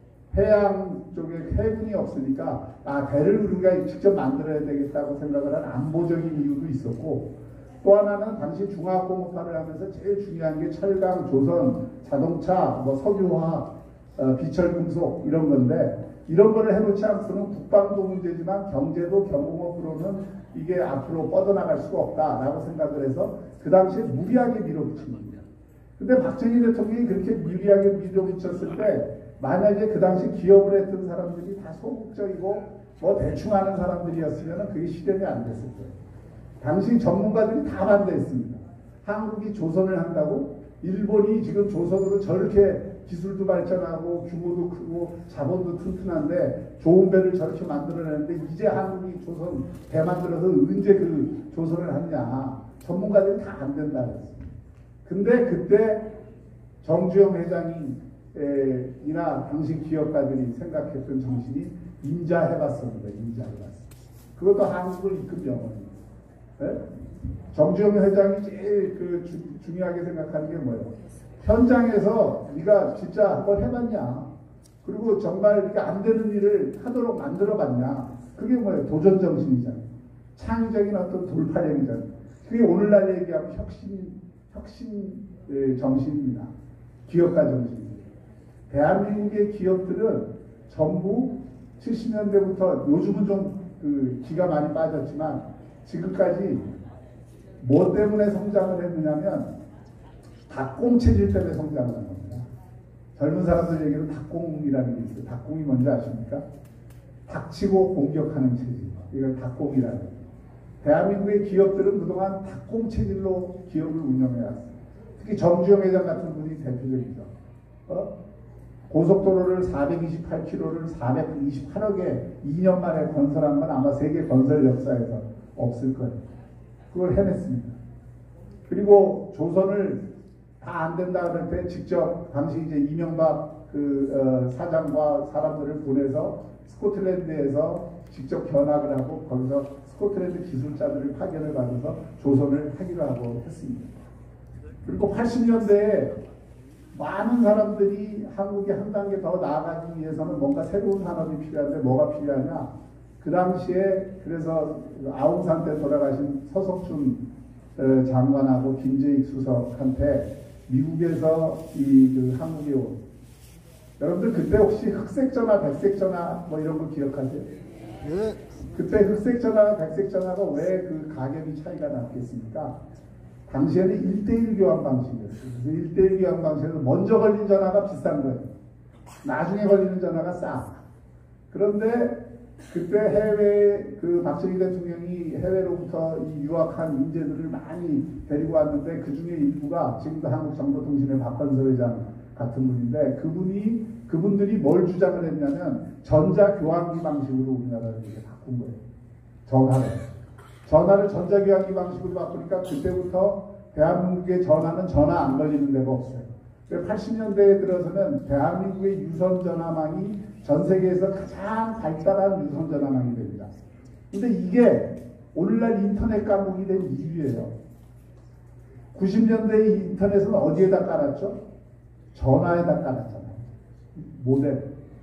B: 해양 쪽에 해군이 없으니까 아 배를 우리가 직접 만들어야 되겠다고 생각을 한 안보적인 이유도 있었고, 또 하나는 당시 중화학공업화를 하면서 제일 중요한 게 철강, 조선, 자동차, 뭐 석유화학, 어, 비철금속 이런 건데 이런 거를 해놓지 않고는 국방도 문제지만 경제도 경공업으로는 이게 앞으로 뻗어나갈 수가 없다라고 생각을 해서 그 당시에 무리하게 밀어붙인 겁니다. 근데 박정희 대통령이 그렇게 무리하게 밀어붙였을 때 만약에 그 당시 기업을 했던 사람들이 다 소극적이고 뭐 대충 하는 사람들이었으면 그게 실현이 안 됐을 거예요. 당시 전문가들이 다 반대했습니다. 한국이 조선을 한다고? 일본이 지금 조선으로 저렇게 기술도 발전하고 규모도 크고 자본도 튼튼한데 좋은 배를 저렇게 만들어내는데 이제 한국이 조선 배 만들어서 언제 그 조선을 하냐. 전문가들이 다 안 된다 그랬습니다. 근데 그때 정주영 회장이 에, 이나 당시 기업가들이 생각했던 정신이 인자해봤습니다. 인자해봤습니다. 그것도 한국을 이끈 영혼입니다. 네? 정주영 회장이 제일 그 주, 중요하게 생각하는 게 뭐예요? 현장에서 네가 진짜 한번 해봤냐? 그리고 정말 이게 안 되는 일을 하도록 만들어봤냐? 그게 뭐예요? 도전 정신이잖아요. 창의적인 어떤 돌파력이잖아요. 그게 오늘날 얘기하면 혁신, 혁신 정신입니다. 기업가 정신입니다. 대한민국의 기업들은 전부 칠십 년대부터 요즘은 좀 그 기가 많이 빠졌지만 지금까지 뭐 때문에 성장을 했느냐면 닭공 체질 때문에 성장을 한 겁니다. 젊은 사람들 얘기로 닭공이라는 게 있어요. 닭공이 뭔지 아십니까? 닥치고 공격하는 체질. 이걸 닭공이라는 거예요. 대한민국의 기업들은 그동안 닭공 체질로 기업을 운영해왔어요. 특히 정주영 회장 같은 분이 대표적이죠. 어? 고속도로를 사백이십팔 킬로미터를 사백이십팔억에 이 년 만에 건설한 건 아마 세계 건설 역사에서 없을 거예요. 그걸 해냈습니다. 그리고 조선을 다 안 된다 그럴 때 직접 당시 이제 이명박 그 어, 사장과 사람들을 보내서 스코틀랜드에서 직접 견학을 하고 거기서 스코틀랜드 기술자들을 파견을 받아서 조선을 하기로 하고 했습니다. 그리고 팔십 년대에 많은 사람들이 한국이 한 단계 더 나아가기 위해서는 뭔가 새로운 산업이 필요한데 뭐가 필요하냐? 그 당시에 그래서 아웅산 때 돌아가신 서석준 장관하고 김재익 수석한테 미국에서 이 그 한국에 온 여러분들 그때 혹시 흑색전화, 백색전화 뭐 이런 거 기억하세요? 네. 그때 흑색전화와 백색전화가 왜 그 가격이 차이가 났겠습니까? 당시에는 일 대일 교환 방식이었어요. 그래서 일 대일 교환 방식에서 먼저 걸린 전화가 비싼 거예요. 나중에 걸리는 전화가 싸. 그런데 그때 해외 그 박정희 대통령이 해외로부터 이 유학한 인재들을 많이 데리고 왔는데 그 중에 일부가 지금도 한국정보통신의 박건서 회장 같은 분인데 그분이 그분들이 뭘 주장을 했냐면 전자교환기 방식으로 우리나라를 이렇게 바꾼 거예요. 전화를. 전화를 전자교환기 방식으로 바꾸니까 그때부터 대한민국의 전화는 전화 안 걸리는 데가 없어요. 팔십 년대에 들어서는 대한민국의 유선전화망이 전 세계에서 가장 발달한 유선전화망이 됩니다. 근데 이게 오늘날 인터넷 강국이 된 이유예요. 구십 년대 인터넷은 어디에다 깔았죠? 전화에다 깔았잖아요. 모뎀.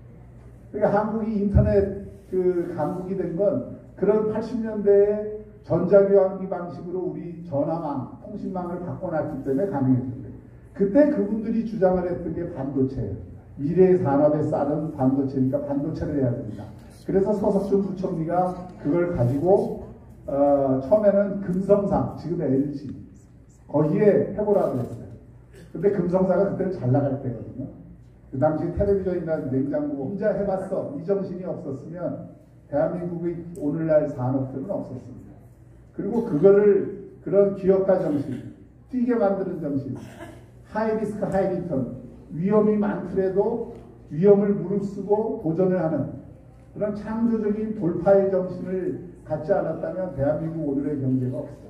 B: 그러니까 한국이 인터넷 그 강국이 된 건 그런 팔십 년대에 전자교환기 방식으로 우리 전화망, 통신망을 바꿔놨기 때문에 가능했던 거예요. 그때 그분들이 주장을 했던 게 반도체예요. 미래의 산업에 쌀은 반도체니까 반도체를 해야 됩니다. 그래서 서석준 부총리가 그걸 가지고 어, 처음에는 금성사, 지금의 엘지 거기에 해보라고 했어요. 근데 금성사가 그때는 잘 나갈 때거든요. 그 당시 텔레비전이나 냉장고 혼자 해봤어. 이 정신이 없었으면 대한민국의 오늘날 산업들은 없었습니다. 그리고 그거를 그런 기업가 정신, 뛰게 만드는 정신, 하이리스크 하이리턴, 위험이 많더라도 위험을 무릅쓰고 도전을 하는 그런 창조적인 돌파의 정신을 갖지 않았다면 대한민국 오늘의 경제가 없어요.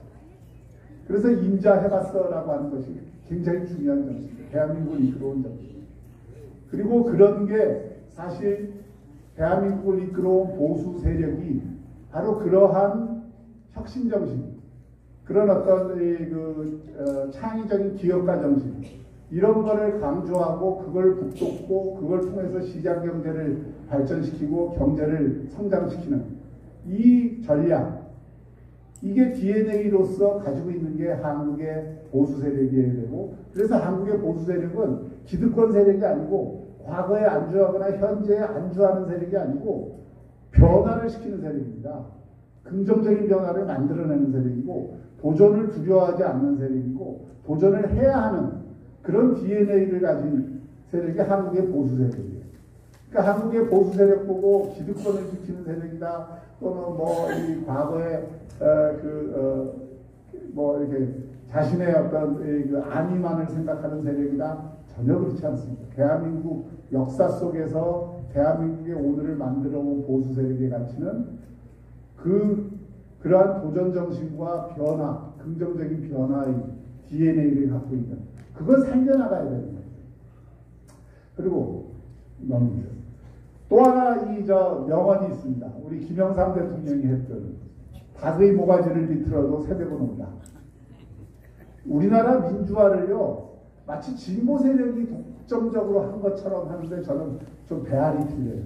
B: 그래서 임자 해봤어라고 하는 것이 굉장히 중요한 정신이에요. 대한민국을 이끌어온 정신. 그리고 그런 게 사실 대한민국을 이끌어온 보수 세력이 바로 그러한 혁신 정신, 그런 어떤 그 어, 창의적인 기업가 정신 이런 거를 강조하고 그걸 북돋고 그걸 통해서 시장 경제를 발전시키고 경제를 성장시키는 이 전략, 이게 디엔에이로서 가지고 있는 게 한국의 보수 세력이어야 되고, 그래서 한국의 보수 세력은 기득권 세력이 아니고 과거에 안주하거나 현재에 안주하는 세력이 아니고 변화를 시키는 세력입니다. 긍정적인 변화를 만들어내는 세력이고 도전을 두려워하지 않는 세력이고 도전을 해야 하는 그런 디엔에이를 가진 세력이 한국의 보수 세력이에요. 그러니까 한국의 보수 세력 보고 기득권을 지키는 세력이다 또는 뭐 이 과거에 어, 그 어, 뭐 이렇게 자신의 어떤 그 안위만을 생각하는 세력이다, 전혀 그렇지 않습니다. 대한민국 역사 속에서 대한민국의 오늘을 만들어온 보수 세력의 가치는 그 그러한 도전 정신과 변화, 긍정적인 변화의 디엔에이를 갖고 있는, 그걸 살려나가야 되는 거예요. 그리고 넘깁니다. 또 하나 이 저 명언이 있습니다. 우리 김영삼 대통령이 했던 닭의 모가지를 비틀어도 새벽은 온다. 우리나라 민주화를요 마치 진보 세력이 독점적으로 한 것처럼 하는데 저는 좀 배알이 틀려요.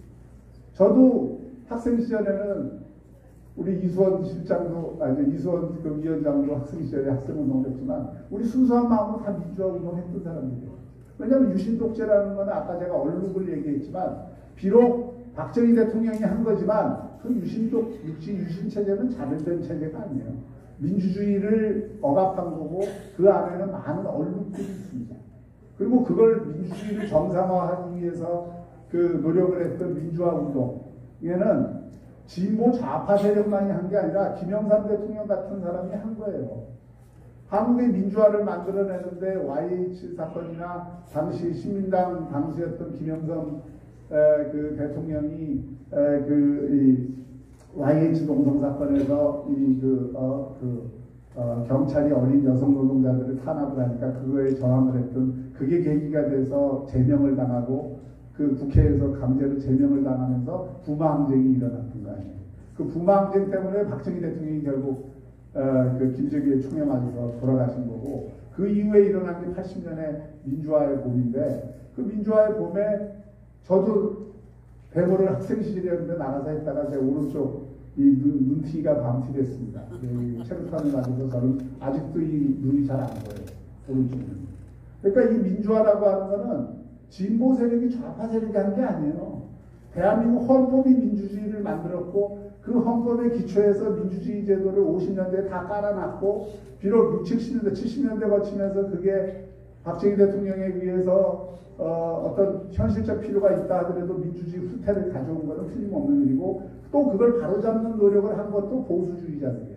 B: 저도 학생 시절에는 우리 이수원 실장도 아니 이수원 그 위원장도 학생 시절에 학생 운동을 했지만 우리 순수한 마음으로 다 민주화 운동했던 사람들이에요. 왜냐하면 유신 독재라는 건 아까 제가 얼룩을 얘기했지만 비록 박정희 대통령이 한 거지만 그 유신독 유신 유신 체제는 잘된 체제가 아니에요. 민주주의를 억압한 거고 그 안에는 많은 얼룩들이 있습니다. 그리고 그걸 민주주의를 정상화하기 위해서 그 노력을 했던 민주화 운동에는 진보 좌파 세력만이 한 게 아니라 김영삼 대통령 같은 사람이 한 거예요. 한국의 민주화를 만들어내는데 와이에이치 사건이나 당시 신민당 당수였던 김영삼 에, 그 대통령이 에, 그 이, 와이에이치 농성 사건에서 이 그 어, 그 어, 경찰이 어린 여성 노동자들을 탄압을 하니까 그거에 저항을 했던, 그게 계기가 돼서 제명을 당하고 그 국회에서 강제로 제명을 당하면서 부마항쟁이 일어났던 거 아니에요. 그 부마항쟁 때문에 박정희 대통령이 결국 어, 그 김정일의 총에 맞아서 돌아가신 거고, 그 이후에 일어난 게 팔십 년의 민주화의 봄인데, 그 민주화의 봄에 저도 대모를 학생 시절이었는데 나가서 했다가 제 오른쪽 이 눈, 눈티가 밤티 됐습니다. 체류탄을 맞아서 저는 아직도 이 눈이 잘 안 보여요. 오른쪽 눈. 그러니까 이 민주화라고 하는 거는 진보 세력이 좌파 세력이 한 게 아니에요. 대한민국 헌법이 민주주의를 만들었고 그 헌법에 기초해서 민주주의 제도를 오십 년대에 다 깔아놨고, 비록 육십, 칠십 년대, 칠십 년대 거치면서 그게 박정희 대통령에 의해서 어, 어떤 현실적 필요가 있다 하더라도 민주주의 후퇴를 가져온 것은 틀림없는 일이고, 또 그걸 바로잡는 노력을 한 것도 보수주의자들이에요.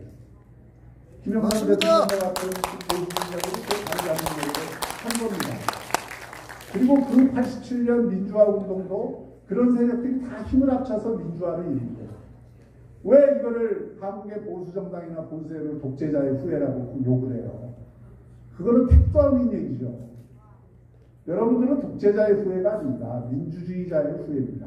B: 김영삼 대통령과 같은 보수주의자들이 그걸 바로잡는 노력을 한 겁니다. 그리고 그 팔십칠 년 민주화 운동도 그런 세력들이 다 힘을 합쳐서 민주화를 이룬 거예요. 왜 이거를 한국의 보수정당이나 보수세력을 독재자의 후예라고 욕을 해요? 그거는 택도 없는 얘기죠. 여러분들은 독재자의 후예가 아닙니다. 민주주의자의 후예입니다.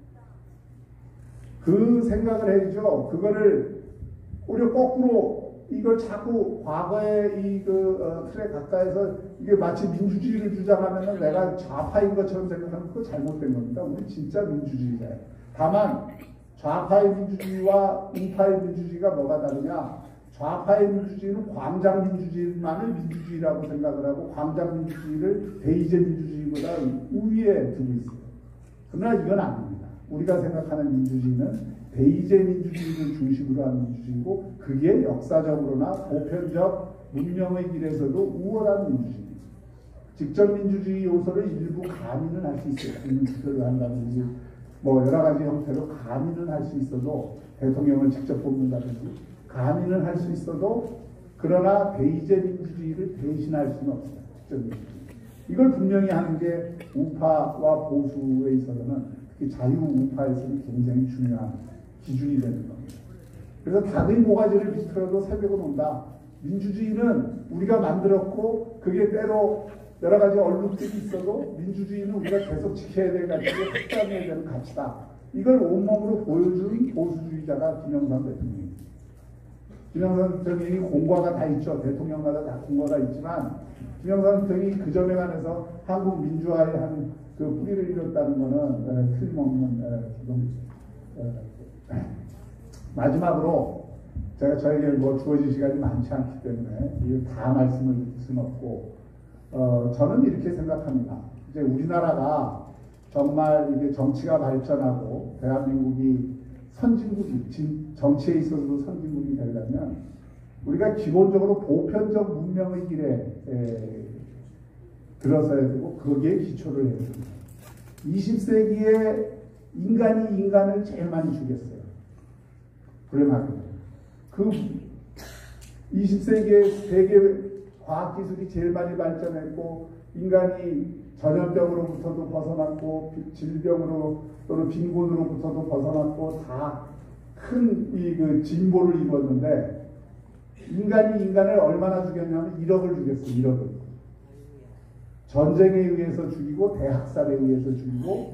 B: 그 생각을 해야죠. 그거를 오히려 거꾸로 이 이걸 자꾸 과거의 이그 어, 틀에 가까이서 이게 마치 민주주의를 주장하면은 내가 좌파인 것처럼 생각하면 그거 잘못된 겁니다. 우리 진짜 민주주의자예요. 다만 좌파의 민주주의와 우파의 민주주의가 뭐가 다르냐? 좌파의 민주주의는 광장 민주주의만을 민주주의라고 생각을 하고 광장 민주주의를 베이제 민주주의보다 우위에 두고 있어요. 그러나 이건 아닙니다. 우리가 생각하는 민주주의는 베이제 민주주의를 중심으로 한 민주주의고 그게 역사적으로나 보편적 문명의 길에서도 우월한 민주주의입니다. 직접 민주주의 요소를 일부 가미는 할 수 있어요. 국민 투표를 한다든지 뭐 여러 가지 형태로 가미는 할 수 있어도 대통령을 직접 뽑는다든지 가미는 할 수 있어도 그러나 베이제 민주주의를 대신할 수는 없어요. 직접 민주주의. 이걸 분명히 하는 게 우파와 보수에 있어서는 특히 자유우파에서는 굉장히 중요한 기준이 되는 겁니다. 그래서 닭의 모가지를 비틀어도 새벽은 온다. 민주주의는 우리가 만들었고 그게 때로 여러 가지 언론들이 있어도 민주주의는 우리가 계속 지켜야 될 가치고 확장해야 되는 가치다. 이걸 온몸으로 보여준 보수주의자가 김영삼 대통령입니다. 김영삼 대통령이 공과가 다 있죠. 대통령마다 다 공과가 있지만 김영삼 대통령이 그 점에 관해서 한국 민주화에 한 그 뿌리를 잃었다는 것은 틀림없는 지금 마지막으로 제가 저에게 뭐 주어진 시간이 많지 않기 때문에 이거 다 말씀을 드릴 수는 없고 어, 저는 이렇게 생각합니다. 이제 우리나라가 정말 이게 정치가 발전하고 대한민국이 선진국이 진, 정치에 있어서도 선진국이 되려면 우리가 기본적으로 보편적 문명의 길에 에, 들어서야 되고 거기에 기초를 해야 됩니다. 이십 세기에 인간이 인간을 제일 많이 죽였어요. 불행하게도. 그 이십 세기에 세계 과학기술이 제일 많이 발전했고 인간이 전염병으로부터도 벗어났고 질병으로 또는 빈곤으로부터도 벗어났고 다 큰 이 그 진보를 이루었는데 인간이 인간을 얼마나 죽였냐면 일억을 죽였어요. 일억을. 전쟁에 의해서 죽이고 대학살에 의해서 죽이고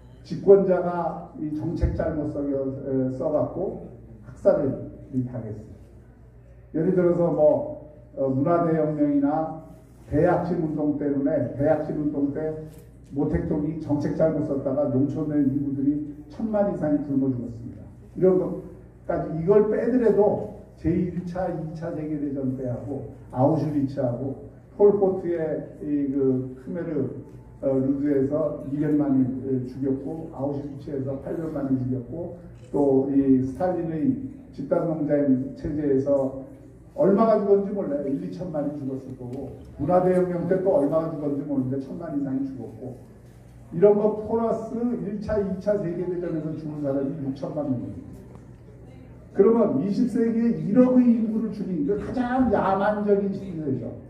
B: 집권자가 이 정책 잘못 써, 써갖고 학살을 당했어요. 예를 들어서 뭐 어, 문화대혁명이나 대약진 운동 때문에 대약진 운동 때 모택동이 정책 잘못 썼다가 농촌의 인구들이 천만 이상이 굶어 죽었습니다. 이런 것까지 이걸 빼더라도 제일 차, 이 차 세계대전 때하고 아우슈비츠하고 폴포트의 그 크메르 어, 루드에서 이백만이 죽였고 아우슈비츠에서 팔백만이 죽였고 또 이 스탈린의 집단농장 체제에서 얼마가 죽었는지 몰라요. 일, 이천만이 죽었을 거고 문화대혁명 때 또 얼마가 죽었는지 모르는데 천만 이상이 죽었고 이런 거 플러스 일 차, 이 차 세계대전에서 죽은 사람이 육천만 명입니다. 그러면 이십 세기에 일억의 인구를 죽인 그 가장 야만적인 시대죠.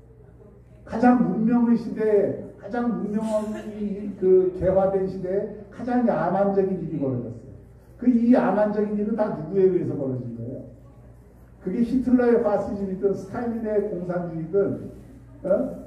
B: 가장 문명의 시대에 가장 문명이 그 개화된 시대에 가장 야만적인 일이 벌어졌어요. 그 이 야만적인 일은 다 누구에 의해서 벌어진 거예요? 그게 히틀러의 파시즘이든 스탈린의 공산주의든 어?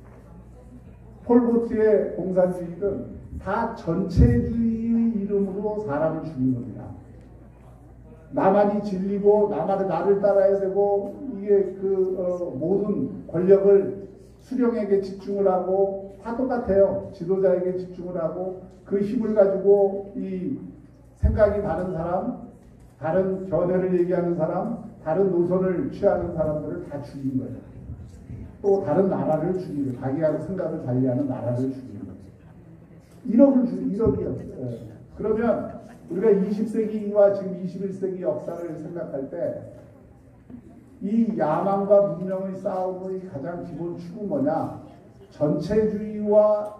B: 폴포트의 공산주의든 다 전체주의의 이름으로 사람을 죽인 겁니다. 나만이 진리고 나만을 나를 따라야 되고 이게 그 어, 모든 권력을 수령에게 집중을 하고 다 똑같아요. 지도자에게 집중을 하고 그 힘을 가지고 이 생각이 다른 사람, 다른 견해를 얘기하는 사람, 다른 노선을 취하는 사람들을 다 죽인 거예요. 또 다른 나라를 죽인 거예요. 자기하고 생각을 달리하는 나라를 죽인 거예요. 일억을 주, 일억이었어요. 그러면 우리가 이십 세기와 지금 이십일 세기 역사를 생각할 때 이 야망과 문명의 싸움의 가장 기본 축은 뭐냐? 전체주의와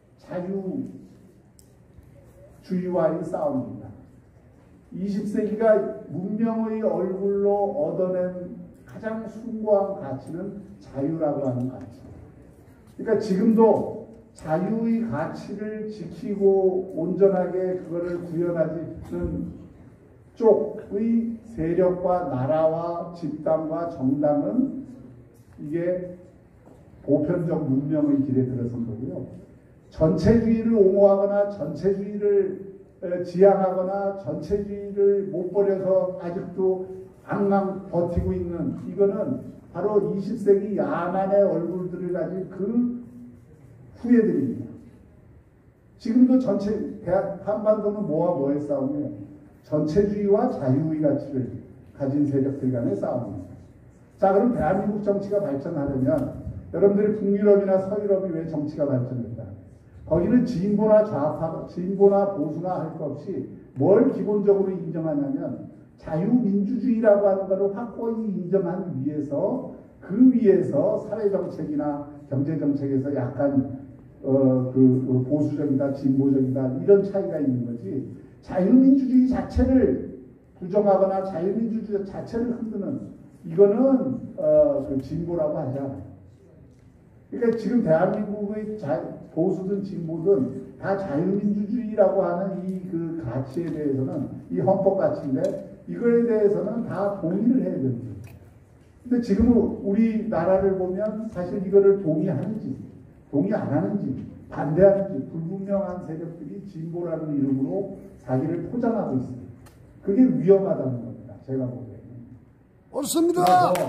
B: 자유주의와의 싸움입니다. 이십 세기가 문명의 얼굴로 얻어낸 가장 숭고한 가치는 자유라고 하는 가치. 그러니까 지금도 자유의 가치를 지키고 온전하게 그거를 구현하지는 쪽의 세력과 나라와 집단과 정당은 이게 보편적 문명의 길에 들어선 거고요. 전체주의를 옹호하거나 전체주의를 지향하거나 전체주의를 못 버려서 아직도 앙앙 버티고 있는 이거는 바로 이십 세기 야만의 얼굴들을 가진 그 후예들입니다. 지금도 전체 대한 한반도는 뭐와 뭐의 싸움이에요? 전체주의와 자유의 가치를 가진 세력들 간의 싸움입니다. 자, 그럼 대한민국 정치가 발전하려면 여러분들이 북유럽이나 서유럽이 왜 정치가 발전했다? 거기는 진보나 좌파, 진보나 보수나 할 것 없이 뭘 기본적으로 인정하냐면 자유민주주의라고 하는 것을 확고히 인정한 위에서 그 위에서 사회정책이나 경제정책에서 약간 어, 그 보수적이다, 진보적이다 이런 차이가 있는 거지 자유민주주의 자체를 부정하거나 자유민주주의 자체를 흔드는 이거는 어, 그 진보라고 하지 않아요. 그러니까 지금 대한민국의 자, 보수든 진보든 다 자유민주주의라고 하는 이 그 가치에 대해서는 이 헌법 가치인데 이거에 대해서는 다 동의를 해야 됩니다. 근데 지금 우리나라를 보면 사실 이거를 동의하는지 동의 안 하는지 반대하는지 불분명한 세력들이 진보라는 이름으로 자기를 포장하고 있습니다. 그게 위험하다는 겁니다. 제가 보기에는.
C: 옳습니다.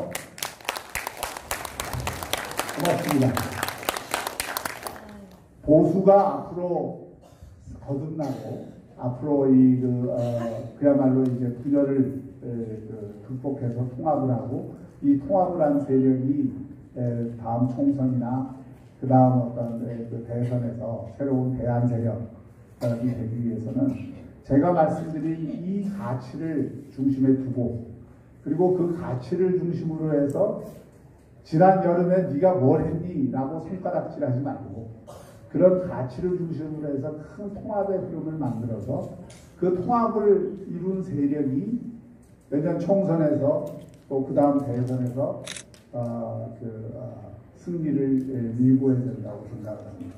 B: 고맙습니다. 보수가 앞으로 거듭나고 앞으로 이 그 어, 그야말로 이제 분열을 에, 그 극복해서 통합을 하고 이 통합을 한 세력이 에, 다음 총선이나 그 다음 어떤 에, 그 대선에서 새로운 대안 세력이 되기 위해서는 제가 말씀드린 이 가치를 중심에 두고 그리고 그 가치를 중심으로 해서 지난 여름에 네가 뭘 했니? 라고 손가락질하지 말고 그런 가치를 중심으로 해서 큰 통합의 흐름을 만들어서 그 통합을 이룬 세력이 내년 총선에서 또 그 다음 대선에서 어, 그, 어, 승리를 밀고 해야 된다고 생각을 합니다.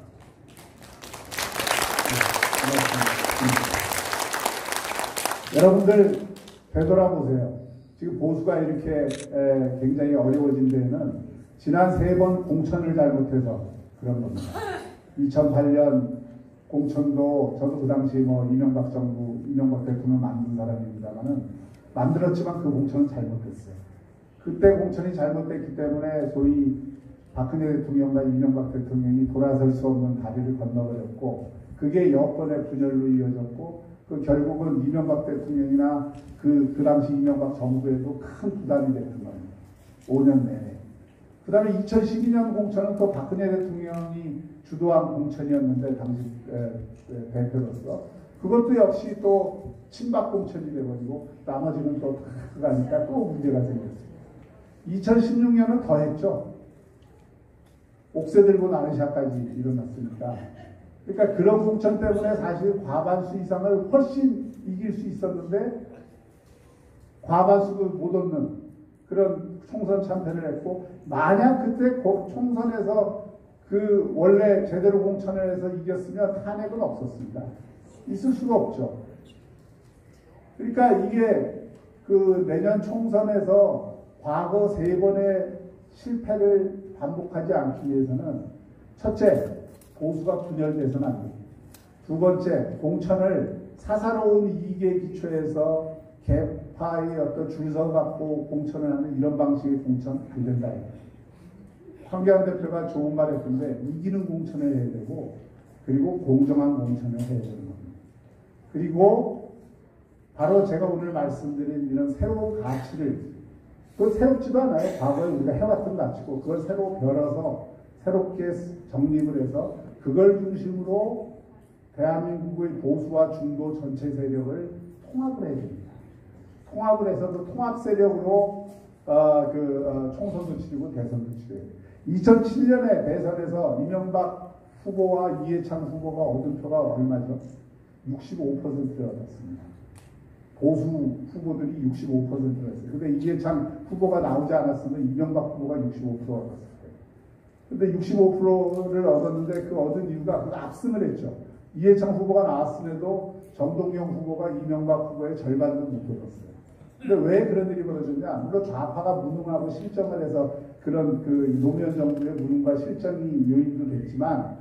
B: 네, 여러분들 되돌아보세요. 지금 보수가 이렇게 에, 굉장히 어려워진 데에는 지난 세 번 공천을 잘못해서 그런 겁니다. 이천팔 년 공천도 저도 그 당시 뭐 이명박 정부, 이명박 대통령 만든 사람입니다만은 만들었지만 그 공천은 잘못됐어요. 그때 공천이 잘못됐기 때문에 소위 박근혜 대통령과 이명박 대통령이 돌아설 수 없는 다리를 건너버렸고 그게 여권의 분열로 이어졌고 그 결국은 이명박 대통령이나 그, 그 당시 이명박 정부에도 큰 부담이 됐던 겁니다. 오 년 내내. 그 다음에 이천십이 년 공천은 또 박근혜 대통령이 주도한 공천이었는데 당시 에, 에, 대표로서 그것도 역시 또 친박 공천이 돼버리고 나머지는 또 가니까 또 문제가 생겼어요. 이천십육 년은 더 했죠. 옥새 들고 나르샤까지 일어났으니까. 그러니까 그런 공천 때문에 사실 과반수 이상을 훨씬 이길 수 있었는데 과반수도 못 얻는 그런 총선 참패를 했고 만약 그때 총선에서 그 원래 제대로 공천을 해서 이겼으면 탄핵은 없었습니다. 있을 수가 없죠. 그러니까 이게 그 내년 총선에서 과거 세 번의 실패를 반복하지 않기 위해서는 첫째, 보수가 분열돼서는 안 됩니다. 두 번째, 공천을 사사로운 이익에 기초해서 개파의 어떤 줄서 갖고 공천을 하는 이런 방식의 공천 안 된다. 황교안 대표가 좋은 말 했던데 이기는 공천을 해야 되고 그리고 공정한 공천을 해야 되는 겁니다. 그리고 바로 제가 오늘 말씀드린 이런 새로운 가치를 그걸 새롭지도 않아요. 과거에 우리가 해왔던 가치고 그걸 새로 별어서 새롭게 정립을 해서 그걸 중심으로 대한민국의 보수와 중도 전체 세력을 통합을 해야 됩니다. 통합을 해서 그 통합 세력으로 어, 그, 어, 총선도 치르고 대선도 치르고 이천칠 년에 대선에서 이명박 후보와 이해창 후보가 얻은 표가 얼마죠? 육십오 퍼센트를 얻었습니다. 보수 후보들이 육십오 퍼센트를 했어요. 근데 이해창 후보가 나오지 않았으면 이명박 후보가 육십오 퍼센트 얻었을 거예요. 근데 육십오 퍼센트를 얻었는데 그 얻은 이유가 그 압승을 했죠. 이해창 후보가 나왔음에도 정동영 후보가 이명박 후보의 절반도 못 얻었어요. 근데 왜 그런 일이 벌어졌냐? 물론 좌파가 무능하고 실정을 해서 그런 그 노무현 정부의 무능과 실정이 요인도 됐지만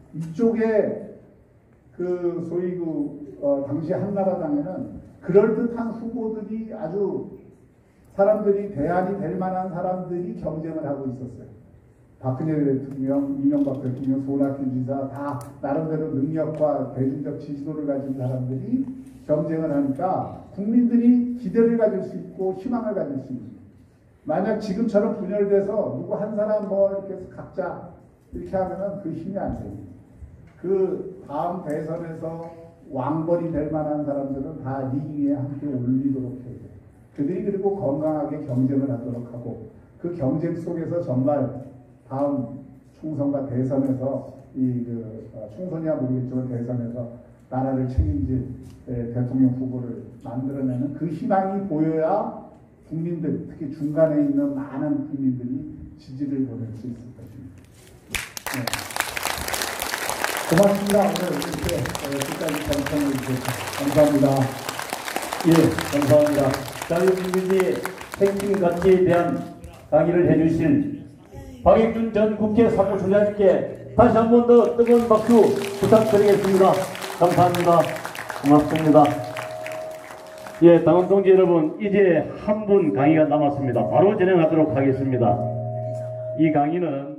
B: 이쪽에 그 소위 그 어, 당시 한나라당에는 그럴듯한 후보들이 아주 사람들이 대안이 될 만한 사람들이 경쟁을 하고 있었어요. 박근혜 대통령, 이명박 대통령, 손학규 지사 다 나름대로 능력과 대중적 지지도를 가진 사람들이 경쟁을 하니까 국민들이 기대를 가질 수 있고 희망을 가질 수 있는. 만약 지금처럼 분열돼서 누구 한 사람 뭐 이렇게 해서 각자 이렇게 하면은 그 힘이 안 생깁니다. 그 다음 대선에서 왕벌이 될 만한 사람들은 다 리기에 함께 올리도록 해야 돼요. 그들이 그리고 건강하게 경쟁을 하도록 하고 그 경쟁 속에서 정말 다음 총선과 대선에서 이 그 총선이야 모르겠지만 대선에서 나라를 책임질 대통령 후보를 만들어내는 그 희망이 보여야 국민들, 특히 중간에 있는 많은 국민들이 지지를 보낼 수 있을 것입니다. 네. 고맙습니다. 오늘 이렇게 끝까지 경청해 주셔서 감사합니다.
A: 예, 감사합니다. 자유민주주의 핵심 가치에 대한 강의를 해주신 박익준 전 국회 사무총장님께 다시 한 번 더 뜨거운 박수 부탁드리겠습니다. 감사합니다. 고맙습니다. 예, 당원 동지 여러분, 이제 한 분 강의가 남았습니다. 바로 진행하도록 하겠습니다. 이 강의는